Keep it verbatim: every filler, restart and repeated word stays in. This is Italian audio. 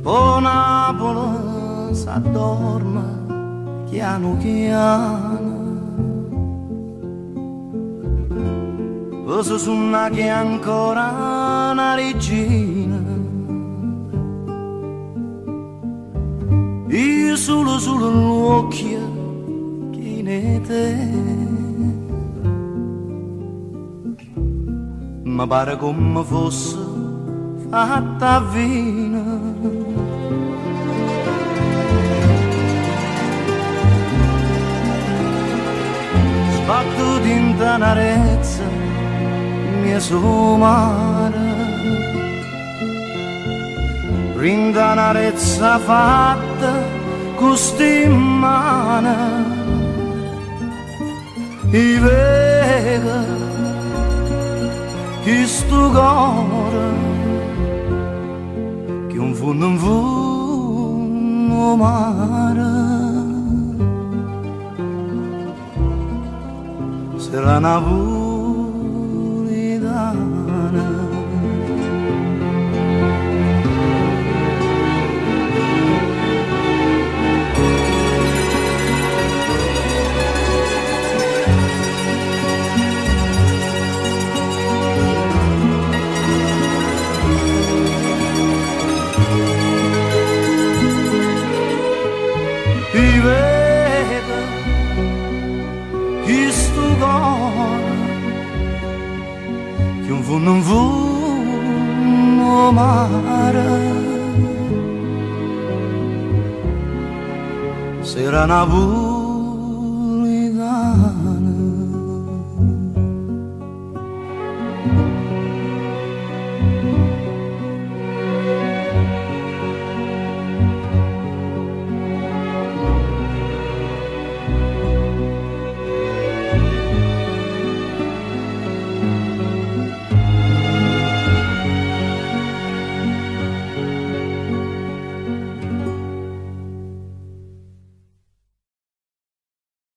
O Napoli s'addorma piano piano, poso su una che è ancora una regina, io solo solo l'occhio che ne te, mi pare come fosse fatta vino. Sbattuti in tenerezza mia somara, rintanarezza fatta con sti mani, i vega che sto cuore che un fondo in fondo mare. Sarà napoletana. Ti vedo che sto cuore che un fondo in fondo mare, sarà Napoli.